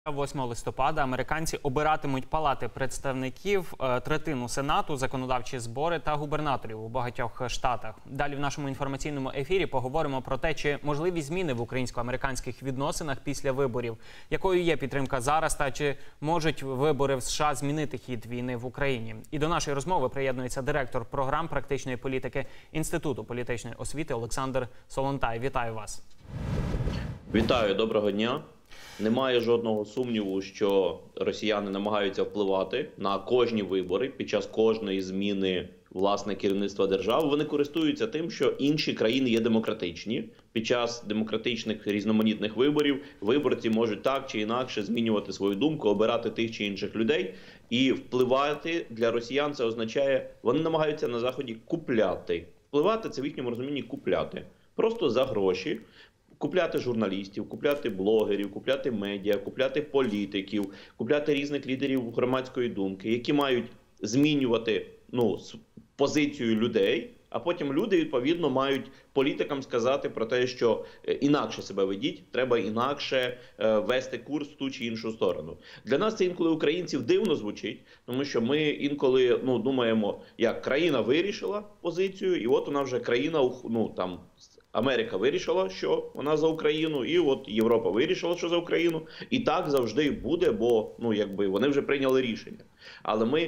8 листопада американці обиратимуть палати представників, третину Сенату, законодавчі збори та губернаторів у багатьох штатах. Далі в нашому інформаційному ефірі поговоримо про те, чи можливі зміни в українсько-американських відносинах після виборів, якою є підтримка зараз та чи можуть вибори в США змінити хід війни в Україні. І до нашої розмови приєднується директор програм практичної політики Інституту політичної освіти Олександр Солонтай. Вітаю вас. Вітаю, доброго дня. Немає жодного сумніву, що росіяни намагаються впливати на кожні вибори під час кожної зміни власне керівництва держави. Вони користуються тим, що інші країни є демократичні. Під час демократичних різноманітних виборів виборці можуть так чи інакше змінювати свою думку, обирати тих чи інших людей. І впливати для росіян це означає, вони намагаються на Заході купляти. Впливати – це в їхньому розумінні купляти. Просто за гроші. Купляти журналістів, купляти блогерів, купляти медіа, купляти політиків, купляти різних лідерів громадської думки, які мають змінювати позицію людей, а потім люди, відповідно, мають політикам сказати про те, що інакше себе ведіть, треба інакше вести курс в ту чи іншу сторону. Для нас це інколи українців дивно звучить, тому що ми інколи думаємо, як країна вирішила позицію, і от вона вже країна, Америка вирішила, що вона за Україну, і от Європа вирішила, що за Україну. І так завжди буде, бо вони вже прийняли рішення. Але ми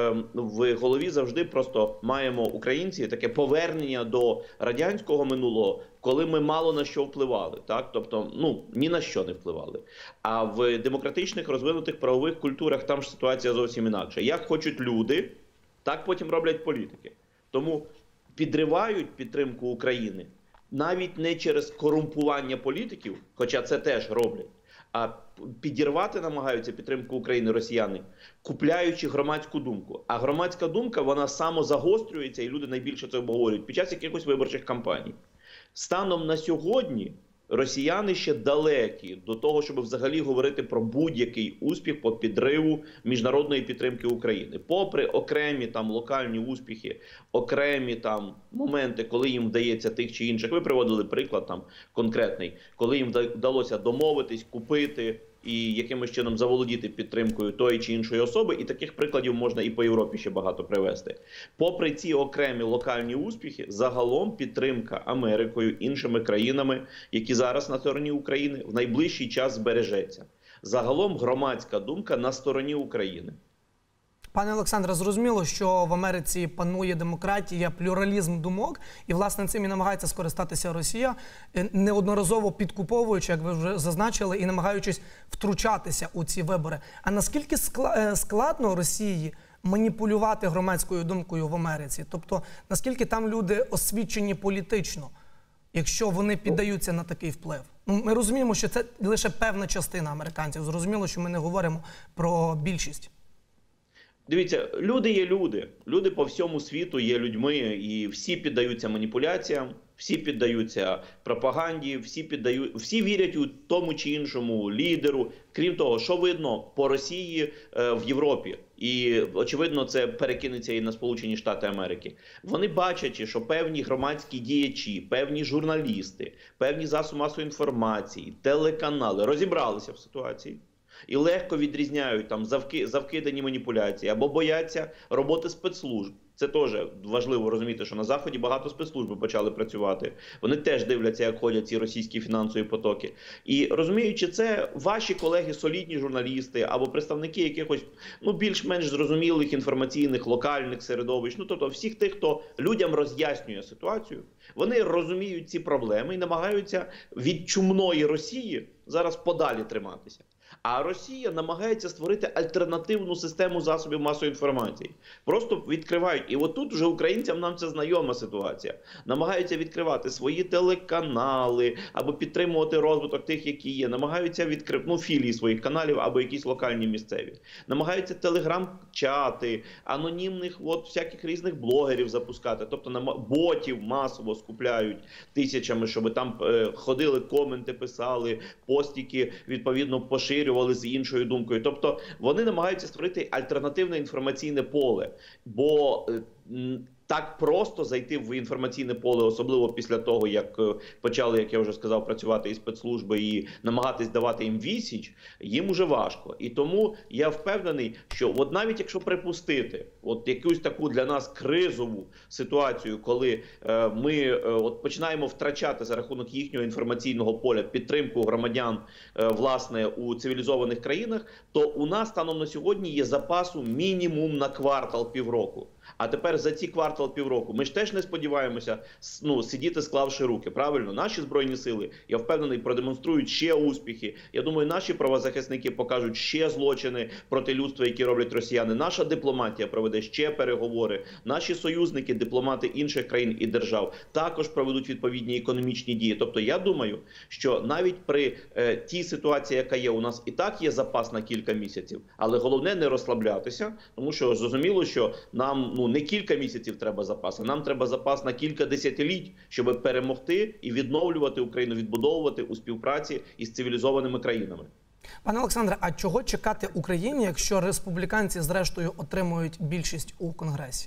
в голові завжди просто маємо, українці, таке повернення до радянського минулого, коли ми мало на що впливали. Так? Тобто, ні на що не впливали. А в демократичних розвинутих правових культурах там ж ситуація зовсім інакша. Як хочуть люди, так потім роблять політики. Тому підривають підтримку України навіть не через корумпування політиків, хоча це теж роблять, а підірвати намагаються підтримку України росіяни, купляючи громадську думку. А громадська думка, вона самозагострюється, і люди найбільше це обговорюють під час якихось виборчих кампаній. Станом на сьогодні росіяни ще далекі до того, щоб взагалі говорити про будь-який успіх по підриву міжнародної підтримки України. Попри окремі локальні успіхи, окремі моменти, коли їм вдається тих чи інших, ви приводили приклад конкретний, коли їм вдалося домовитись, купити і якимось чином заволодіти підтримкою тої чи іншої особи, і таких прикладів можна і по Європі ще багато привести. Попри ці окремі локальні успіхи, загалом підтримка Америкою, іншими країнами, які зараз на стороні України, в найближчий час збережеться. Загалом громадська думка на стороні України. Пане Олександре, зрозуміло, що в Америці панує демократія, плюралізм думок, і, власне, цим і намагається скористатися Росія, неодноразово підкуповуючи, як ви вже зазначили, і намагаючись втручатися у ці вибори. А наскільки складно Росії маніпулювати громадською думкою в Америці? Тобто, наскільки там люди освічені політично, якщо вони піддаються на такий вплив? Ми розуміємо, що це лише певна частина американців. Зрозуміло, що ми не говоримо про більшість. Дивіться, люди є люди. Люди по всьому світу є людьми, і всі піддаються маніпуляціям, всі піддаються пропаганді, всі вірять у тому чи іншому лідеру. Крім того, що видно по Росії в Європі, і, очевидно, це перекинеться і на Сполучені Штати Америки. Вони бачать, що певні громадські діячі, певні журналісти, певні засоби масової інформації, телеканали розібралися в ситуації. І легко відрізняють завкидані маніпуляції або бояться роботи спецслужб. Це теж важливо розуміти, що на Заході багато спецслужб почали працювати. Вони теж дивляться, як ходять ці російські фінансові потоки. І розуміючи це, ваші колеги, солідні журналісти або представники якихось більш-менш зрозумілих інформаційних, локальних середовищ, тобто всіх тих, хто людям роз'яснює ситуацію, вони розуміють ці проблеми і намагаються від чумної Росії зараз подалі триматися. А Росія намагається створити альтернативну систему засобів масової інформації. Просто відкривають. І отут вже українцям нам це знайома ситуація. Намагаються відкривати свої телеканали, або підтримувати розвиток тих, які є. Намагаються відкривати філії своїх каналів, або якісь локальні місцеві. Намагаються телеграм-чати, анонімних всяких різних блогерів запускати. Тобто ботів масово скупляють тисячами, щоб там ходили, коменти писали, постіки відповідно поширювали з іншою думкою. Тобто вони намагаються створити альтернативне інформаційне поле. Бо так просто зайти в інформаційне поле, особливо після того, як почали, як я вже сказав, працювати і спецслужби, і намагатись давати їм відсіч, їм уже важко. І тому я впевнений, що от навіть якщо припустити от якусь таку для нас кризову ситуацію, коли ми от починаємо втрачати за рахунок їхнього інформаційного поля підтримку громадян, власне, у цивілізованих країнах, то у нас станом на сьогодні є запасу мінімум на квартал-півроку. А тепер за ці квартал-півроку ми ж теж не сподіваємося сидіти склавши руки. Правильно, наші Збройні сили, я впевнений, продемонструють ще успіхи. Я думаю, наші правозахисники покажуть ще злочини проти людства, які роблять росіяни. Наша дипломатія проведе ще переговори. Наші союзники, дипломати інших країн і держав також проведуть відповідні економічні дії. Тобто я думаю, що навіть при тій ситуації, яка є, у нас і так є запас на кілька місяців. Але головне не розслаблятися, тому що зрозуміло, що нам не кілька місяців треба запас, а нам треба запас на кілька десятиліть, щоб перемогти і відновлювати Україну, відбудовувати у співпраці із цивілізованими країнами. Пане Олександре, а чого чекати Україні, якщо республіканці зрештою отримують більшість у Конгресі?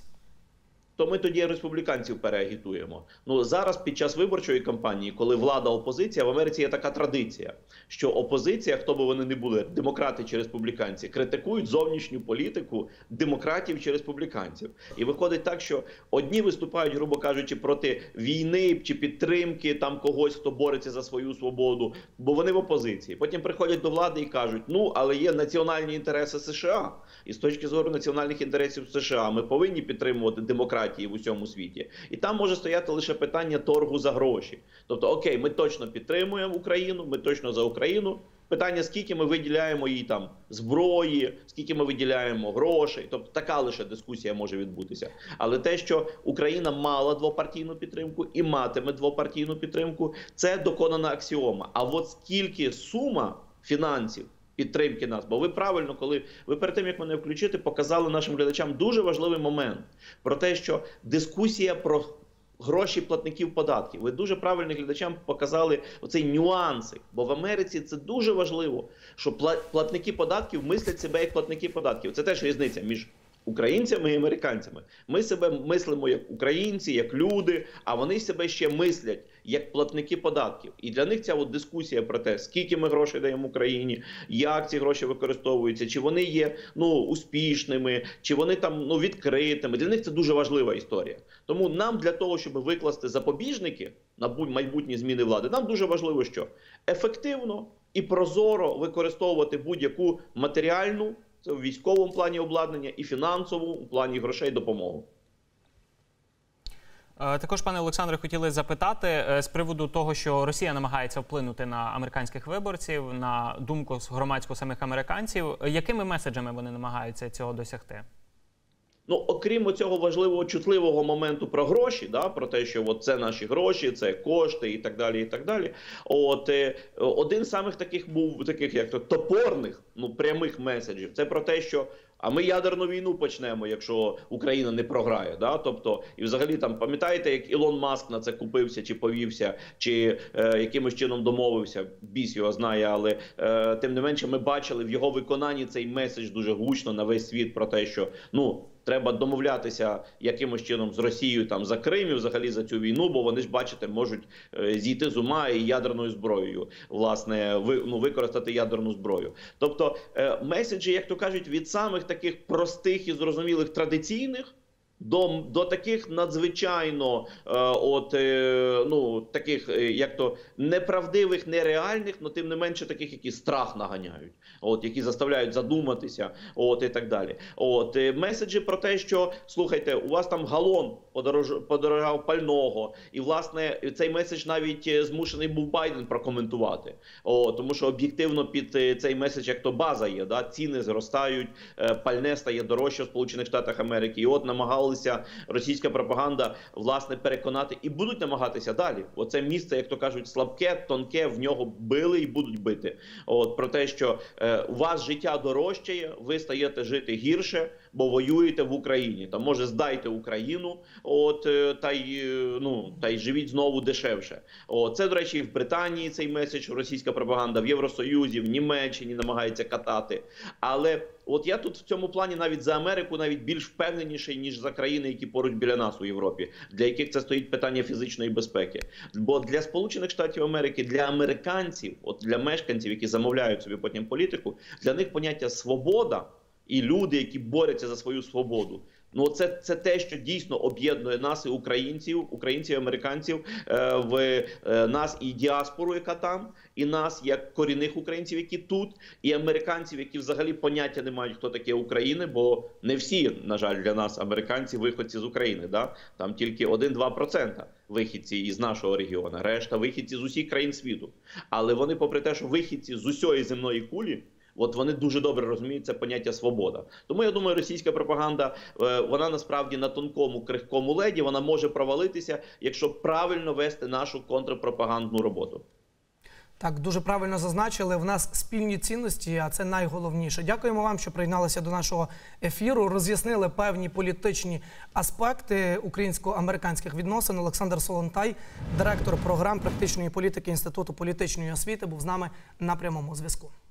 То ми тоді республіканців переагітуємо. Зараз під час виборчої кампанії, коли влада, опозиція, в Америці є така традиція, що опозиція, хто би вони не були, демократи чи республіканці, критикують зовнішню політику демократів чи республіканців. І виходить так, що одні виступають, грубо кажучи, проти війни чи підтримки там когось, хто бореться за свою свободу, бо вони в опозиції. Потім приходять до влади і кажуть, але є національні інтереси США. І з точки зору національних інтересів США ми повинні підтримувати демократію в усьому світі. І там може стояти лише питання торгу за гроші. Тобто, окей, ми точно підтримуємо Україну, ми точно за Україну. Питання, скільки ми виділяємо їй там зброї, скільки ми виділяємо грошей. Тобто така лише дискусія може відбутися. Але те, що Україна мала двопартійну підтримку і матиме двопартійну підтримку, це доконана аксіома. А от скільки сума фінансів підтримки нас. Бо ви правильно, коли ви перед тим, як мене включити, показали нашим глядачам дуже важливий момент про те, що дискусія про гроші платників податків. Ви дуже правильно глядачам показали оцей нюанси. Бо в Америці це дуже важливо, що платники податків мислять себе як платники податків. Це теж різниця між українцями і американцями. Ми себе мислимо як українці, як люди, а вони себе ще мислять як платники податків. І для них ця дискусія про те, скільки ми грошей даємо Україні, як ці гроші використовуються, чи вони є успішними, чи вони там відкритими. Для них це дуже важлива історія. Тому нам для того, щоб викласти запобіжники на майбутні зміни влади, нам дуже важливо, що ефективно і прозоро використовувати будь-яку матеріальну, це в військовому плані обладнання, і фінансову у плані грошей допомогу. Також, пане Олександре, хотіли запитати з приводу того, що Росія намагається вплинути на американських виборців, на думку громадську самих американців. Якими меседжами вони намагаються цього досягти? Окрім цього важливого, чутливого моменту про гроші, про те, що це наші гроші, це кошти і так далі, і так далі. Один з самих таких був, топорних, прямих меседжів, це про те, що а ми ядерну війну почнемо, якщо Україна не програє. Тобто, і взагалі там, пам'ятаєте, як Ілон Маск на це купився, чи повівся, чи якимось чином домовився, біс його знає, але тим не менше ми бачили в його виконанні цей меседж дуже гучно на весь світ про те, що, треба домовлятися якимось чином з Росією там за Крим і взагалі за цю війну, бо вони ж, бачите, можуть зійти з ума і ядерною зброєю, власне, використати ядерну зброю. Тобто меседжі, як то кажуть, від самих таких простих і зрозумілих традиційних до таких надзвичайно таких, як то, неправдивих, нереальних, але тим не менше таких, які страх наганяють, які заставляють задуматися, і так далі. Меседжі про те, що, слухайте, у вас там галон подорожав пального, і, власне, цей меседж навіть змушений був Байден прокоментувати, тому що об'єктивно під цей меседж як то база є, ціни зростають, пальне стає дорожче в Сполучених Штатах Америки, і намагалися російська пропаганда, власне, переконати, і будуть намагатися далі. Оце місце, як то кажуть, слабке, тонке, в нього били і будуть бити. Про те, що у вас життя дорожчає, ви стаєте жити гірше, бо воюєте в Україні. Та може здайте Україну, та й живіть знову дешевше. Це, до речі, і в Британії цей меседж російська пропаганда, в Євросоюзі, в Німеччині намагається катати. Але я тут в цьому плані навіть за Америку навіть більш впевненіший, ніж за країну країни, які поруч біля нас у Європі, для яких це стоїть питання фізичної безпеки. Бо для Сполучених Штатів Америки, для американців, от для мешканців, які замовляють собі потім політику, для них поняття свобода і люди, які борються за свою свободу. Ну, це те, що дійсно об'єднує нас і українців і американців, в нас і діаспору, яка там, і нас як корінних українців, які тут, і американців, які взагалі поняття не мають, хто таке Україна, бо не всі, на жаль, для нас американці виходці з України, да? Там тільки 1-2% вихідці із нашого регіону, решта вихідці з усіх країн світу. Але вони, попри те, що вихідці з усієї земної кулі, от вони дуже добре розуміють це поняття свобода. Тому я думаю, російська пропаганда, вона насправді на тонкому, крихкому леді, вона може провалитися, якщо правильно вести нашу контрпропагандну роботу. Так, дуже правильно зазначили. В нас спільні цінності, а це найголовніше. Дякуємо вам, що приєдналися до нашого ефіру, роз'яснили певні політичні аспекти українсько-американських відносин. Олександр Солонтай, директор програм практичної політики Інституту політичної освіти, був з нами на прямому зв'язку.